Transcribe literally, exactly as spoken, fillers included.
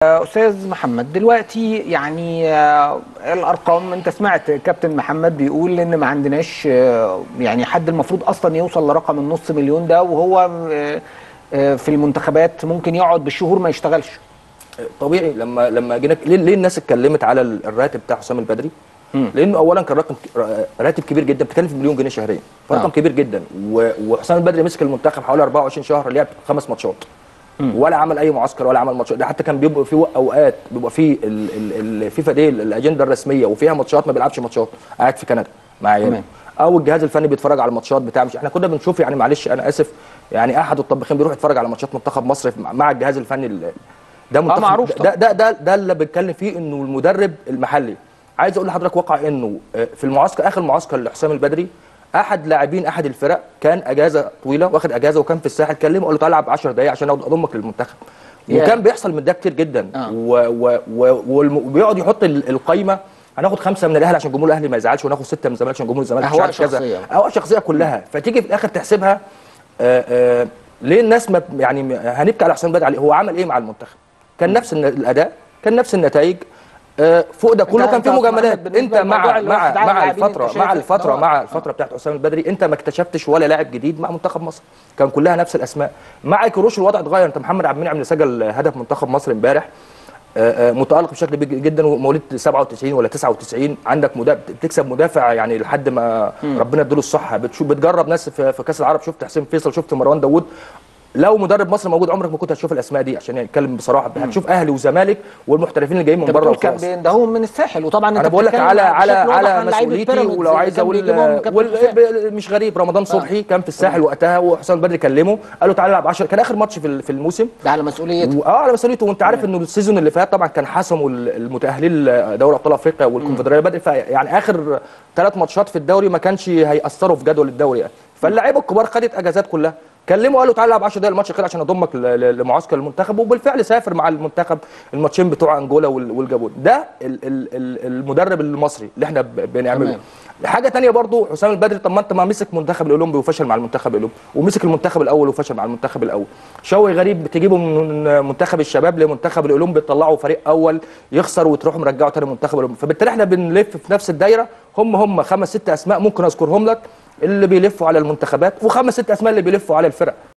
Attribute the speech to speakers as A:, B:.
A: أستاذ محمد دلوقتي يعني الأرقام، أنت سمعت كابتن محمد بيقول إن ما عندناش يعني حد المفروض أصلا يوصل لرقم النص مليون ده، وهو في المنتخبات ممكن يقعد بالشهور ما يشتغلش.
B: طبيعي. لما لما جينا ليه, ليه الناس اتكلمت على الراتب بتاع حسام البدري؟ مم. لانه اولا كان رقم راتب كبير جدا، بتتكلم في مليون جنيه شهريا، فرقم آه. كبير جدا. وحسام البدري مسك المنتخب حوالي أربعة وعشرين شهر، لعب خمس ماتشات ولا عمل اي معسكر ولا عمل ماتشات. ده حتى كان بيبقى في اوقات بيبقى في الفيفا دي الاجنده الرسميه وفيها ماتشات ما بيلعبش ماتشات، قاعد في كندا مع عياله، او الجهاز الفني بيتفرج على الماتشات بتاع. مش احنا كنا بنشوف يعني، معلش انا اسف يعني، احد الطباخين بيروح يتفرج على ماتشات منتخب مصر مع الجهاز الفني. ده منتخب
A: آه معروف.
B: ده ده ده, ده اللي بنتكلم فيه، انه المدرب المحلي. عايز اقول لحضرتك واقع انه في المعسكر، اخر معسكر لحسام البدري، احد لاعبين احد الفرق كان اجازه طويله، واخد اجازه وكان في الساحل، كلمه قال له تعالى العب عشر دقائق عشان اضمك للمنتخب. yeah. وكان بيحصل من ده كتير جدا. آه. وبيقعد يحط القايمه، هناخد خمسه من الاهلي عشان جمهور الاهلي ما يزعلش، وناخد سته من الزمالك عشان جمهور الزمالك
A: مش عارف كذا،
B: اهواء شخصيه كلها. م. فتيجي في الاخر تحسبها، آآ آآ ليه الناس ما يعني هنبكي على حسام البدري عليه؟ هو عمل ايه مع المنتخب؟ كان م. نفس الاداء، كان نفس النتائج. فوق ده كله كان في مجاملات. انت مع مع مع الفتره مع الفتره مع الفتره بتاعت حسام البدري، انت ما اكتشفتش ولا لاعب جديد مع منتخب مصر، كان كلها نفس الاسماء. مع كروش الوضع اتغير. انت محمد عبد المنعم اللي سجل هدف منتخب مصر امبارح، متالق بشكل كبير جدا، ومواليد سبعة وتسعين ولا تسعة وتسعين. عندك مدافع، بتكسب مدافع يعني لحد ما م. ربنا يديله الصحه. بتشوف بتجرب ناس في كاس العرب، شفت حسين فيصل، شفت مروان داوود. لو مدرب مصر موجود عمرك ما كنت هتشوف الاسماء دي، عشان نتكلم بصراحه. هتشوف اهلي وزمالك والمحترفين اللي جايين من بره وخلاص.
A: كان بيندهوهم من الساحل. وطبعا
B: انا بقول لك على على على مسؤوليتي. ولو عايز اقول مش غريب، رمضان صبحي آه. كان في الساحل آه. وقتها، وحسام البدري كلمه قال له تعالى العب عشرة، كان اخر ماتش في الموسم.
A: ده على مسؤوليته.
B: اه على مسؤوليته. وانت عارف انه السيزون اللي فات طبعا كان حسموا المتاهلين دوري ابطال افريقيا والكونفدراليه بدري، يعني اخر ثلاث ماتشات في الدوري ما كانش هيأثروا في جدول الدوري يعني. فاللاعيبه الكبار خدت اجازات كلها، كلمه قال له تعالى العب عشر دقايق الماتش الاخير عشان اضمك لمعسكر المنتخب. وبالفعل سافر مع المنتخب الماتشين بتوع انجولا والجابون. ده المدرب المصري اللي احنا بنعمله. حاجه ثانيه برضو، حسام البدري طب ما انت ما مسك منتخب الاولمبي وفشل مع المنتخب الاولمبي، ومسك المنتخب الاول وفشل مع المنتخب الاول. شوقي غريب بتجيبه من منتخب الشباب لمنتخب الاولمبي، تطلعه فريق اول يخسر وتروح مرجعه ثاني منتخب الاولمبي. فبالتالي احنا بنلف في نفس الدايره. هم هم خمس ست اسماء ممكن اذكرهم لك اللي بيلفوا على المنتخبات، وخمس ست اسماء اللي بيلفوا على الفرق.